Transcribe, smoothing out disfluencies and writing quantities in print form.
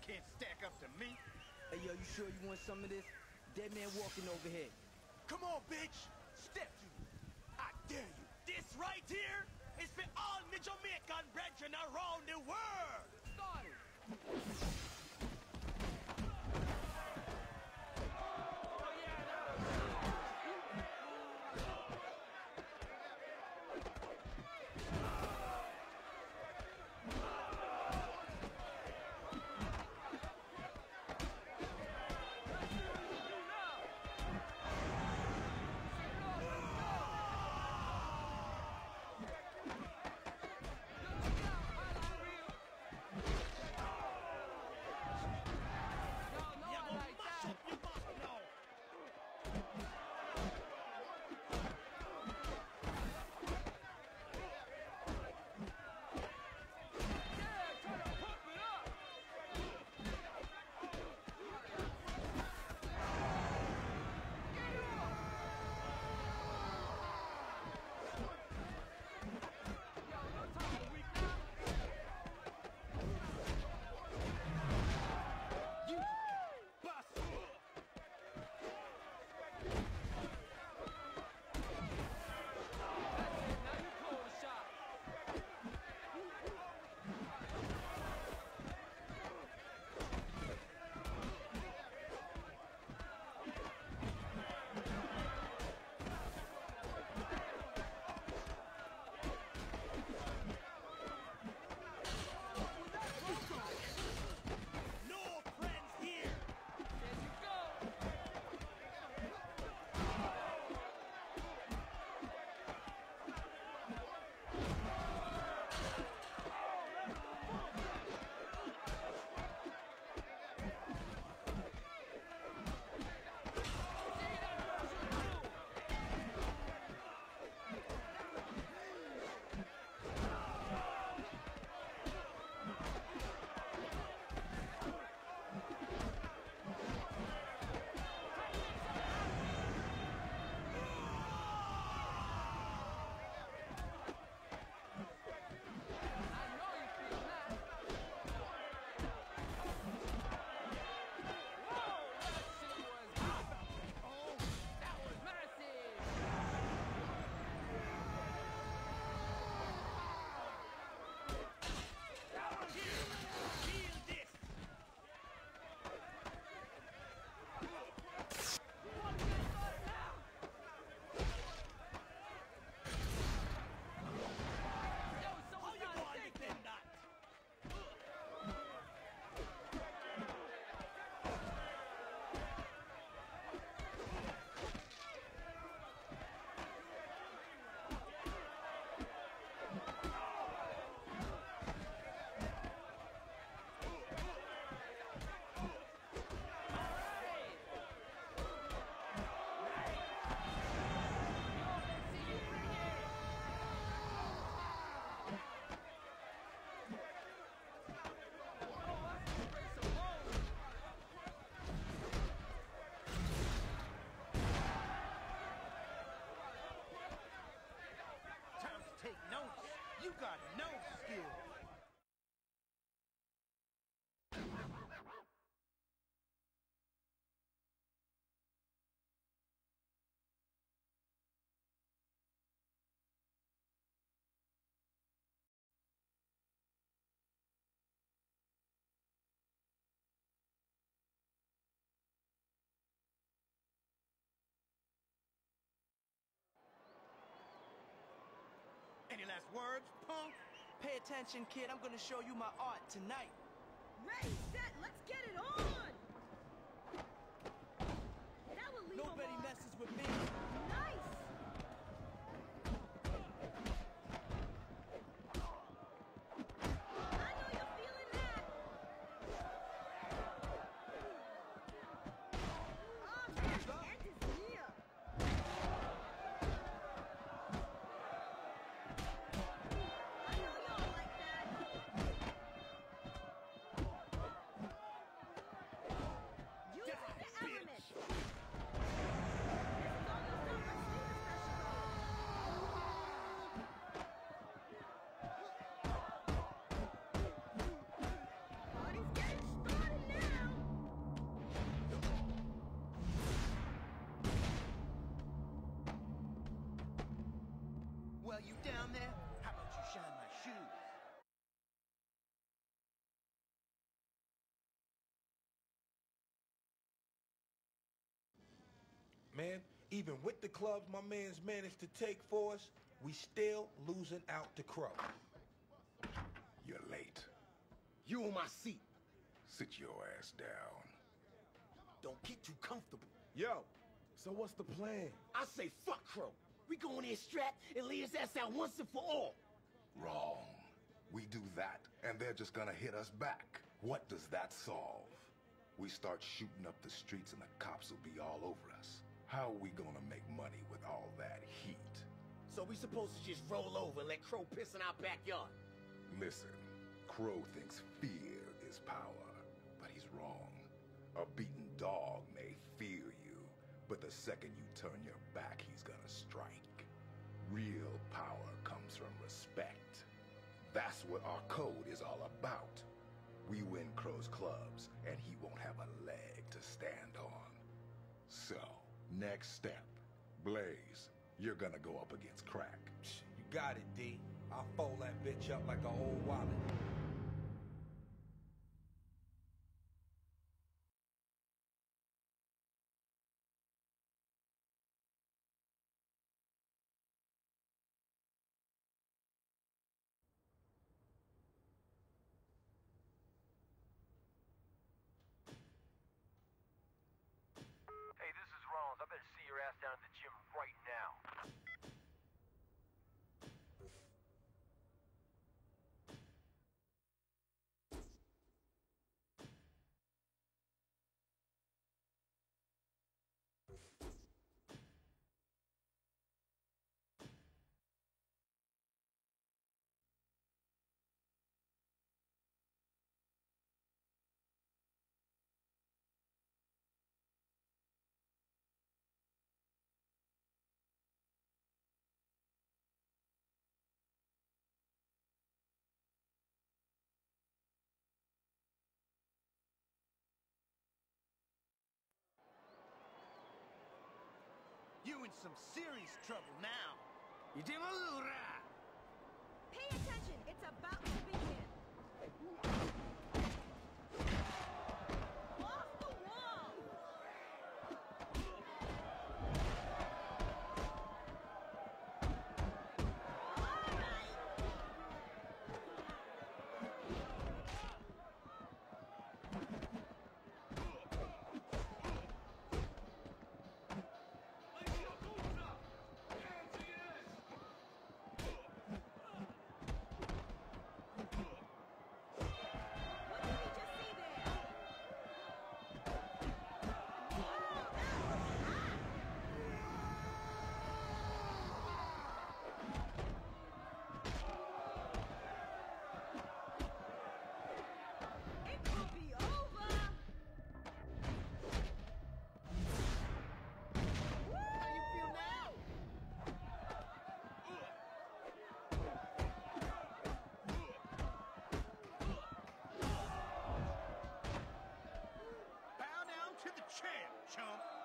can't stack up to me. Hey, yo, you sure you want some of this? Dead man walking over here. Come on, bitch. Step to me. I dare you. This right here is for all the Jamaican brethren around the world. Started. Take notes. You got no skill. Any last words, punk? Pay attention, kid. I'm gonna show you my art tonight. Ready, set, let's get it on! That will leave Nobody messes with me. Nice! I know you're feeling that! Oh man, the end is near! I know y'all like that! man. Even with the clubs my man's managed to take for us, we still losing out to Crow. You're late. You on my seat. Sit your ass down. Don't get too comfortable. Yo, so what's the plan? I say fuck Crow. We go in there strapped and lay his ass out once and for all. Wrong. We do that, and they're just gonna hit us back. What does that solve? We start shooting up the streets and the cops will be all over us. How are we gonna make money with all that heat? So we supposed to just roll over and let Crow piss in our backyard? Listen, Crow thinks fear is power, but he's wrong. A beaten dog may fear you, but the second you turn your back, he's gonna strike. Real power comes from respect. That's what our code is all about. We win Crow's clubs, and he won't have a leg to stand on. So, next step. Blaze, you're gonna go up against Crack. You got it, D. I'll fold that bitch up like an old wallet. Hey, this is Rollins. I better see your ass down at the gym right now. You in some serious trouble now. Pay attention, it's about to begin. Off the wall! All right! What did we just see there? Whoa, that was hot! It could be over! How you feel now? Bow down to the champ, chump.